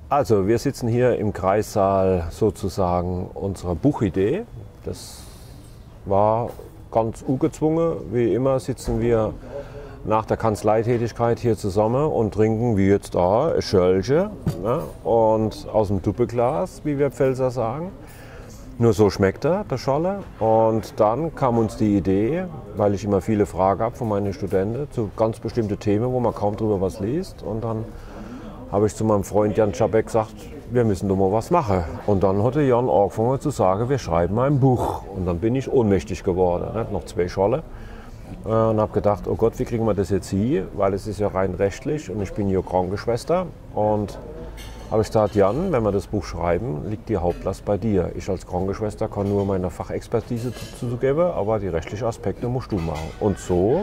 Also wir sitzen hier im Kreissaal sozusagen unserer Buchidee. Das war ganz ungezwungen. Wie immer sitzen wir nach der Kanzleitätigkeit hier zusammen und trinken wie jetzt da ein Schölche, ne? Und aus dem Doppelglas, wie wir Pfälzer sagen. Nur so schmeckt er, der Scholle. Und dann kam uns die Idee, weil ich immer viele Fragen habe von meinen Studenten zu ganz bestimmten Themen, wo man kaum drüber was liest. Und dann habe ich zu meinem Freund Jan Czabek gesagt, wir müssen doch mal was machen. Und dann hatte Jan angefangen zu sagen, wir schreiben ein Buch. Und dann bin ich ohnmächtig geworden, ne? Noch 2 Scholle. Und habe gedacht, oh Gott, wie kriegen wir das jetzt hier? Weil es ist ja rein rechtlich und ich bin hier Krankenschwester. Und habe ich gesagt, Jan, wenn wir das Buch schreiben, liegt die Hauptlast bei dir. Ich als Krankenschwester kann nur meine Fachexpertise zugeben, aber die rechtlichen Aspekte musst du machen. Und so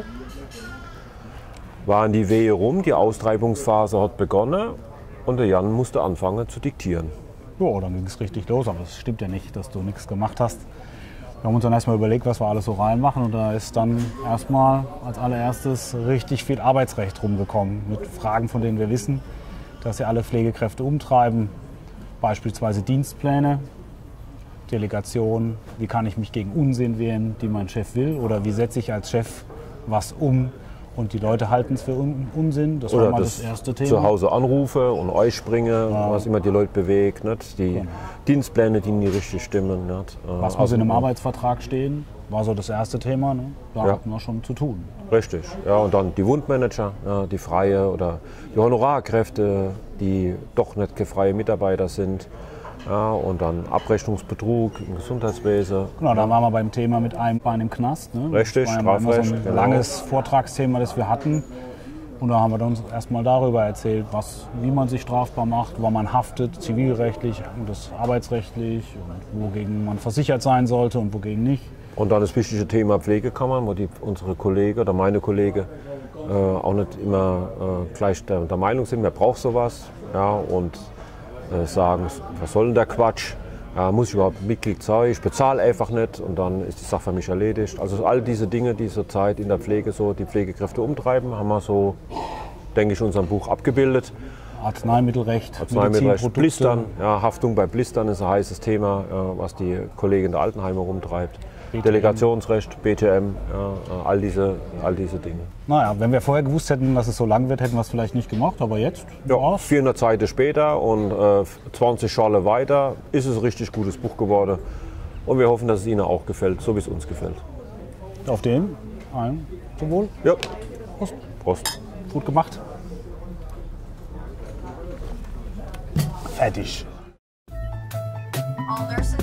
waren die Wehe rum, die Austreibungsphase hat begonnen und der Jan musste anfangen zu diktieren. Ja, dann ging es richtig los, aber es stimmt ja nicht, dass du nichts gemacht hast. Wir haben uns dann erstmal überlegt, was wir alles so reinmachen, und da ist dann erstmal als allererstes richtig viel Arbeitsrecht rumgekommen mit Fragen, von denen wir wissen, dass sie alle Pflegekräfte umtreiben, beispielsweise Dienstpläne, Delegation, wie kann ich mich gegen Unsinn wehren, die mein Chef will, oder wie setze ich als Chef was um und die Leute halten es für Unsinn. Das war mal das erste Thema. Zu Hause anrufe und euch springe, was immer die Leute bewegt, nicht? Die Dienstpläne, die nie richtig stimmen. Nicht? Was muss in einem Arbeitsvertrag stehen, war so das erste Thema. Ne? Da hatten wir schon zu tun. Richtig, ja, und dann die Wundmanager, ja, die Freie oder die Honorarkräfte, die doch nicht freie Mitarbeiter sind. Ja, und dann Abrechnungsbetrug im Gesundheitswesen. Genau, da waren wir beim Thema mit einem Bein im Knast. Ne? Richtig, das war Strafrecht. So ein langes Vortragsthema, das wir hatten. Und da haben wir uns erstmal darüber erzählt, wie man sich strafbar macht, wann man haftet, zivilrechtlich und das arbeitsrechtlich, und wogegen man versichert sein sollte und wogegen nicht. Und dann das wichtige Thema Pflegekammern, wo unsere Kollegen oder meine Kollegen auch nicht immer gleich der Meinung sind, wer braucht sowas. Ja, und sagen, was soll denn der Quatsch? Muss ich überhaupt Mitglied sein? Ich bezahle einfach nicht und dann ist die Sache für mich erledigt. Also all diese Dinge, die zurzeit in der Pflege so die Pflegekräfte umtreiben, haben wir so, denke ich, in unserem Buch abgebildet. Arzneimittelrecht, Arzneimittelrecht, Blistern, ja, Haftung bei Blistern ist ein heißes Thema, was die Kollegen der Altenheime rumtreibt. BTM. Delegationsrecht, BTM, ja, all diese Dinge. Naja, wenn wir vorher gewusst hätten, dass es so lang wird, hätten wir es vielleicht nicht gemacht, aber jetzt? Ja, 400 Seiten später und 20 Schale weiter ist es ein richtig gutes Buch geworden. Und wir hoffen, dass es Ihnen auch gefällt, so wie es uns gefällt. Auf den? Zum Wohl? Ja. Prost. Prost. Gut gemacht. Fertig. All nurses